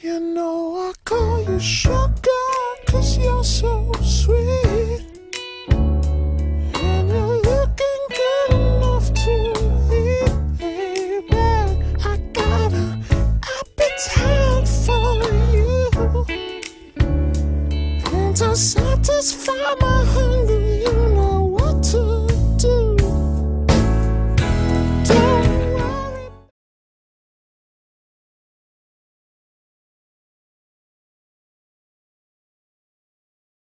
You know I call you sugar, 'cause you're so sweet. And you're looking good enough to eat, baby. I got an appetite for you. And to satisfy my hunger,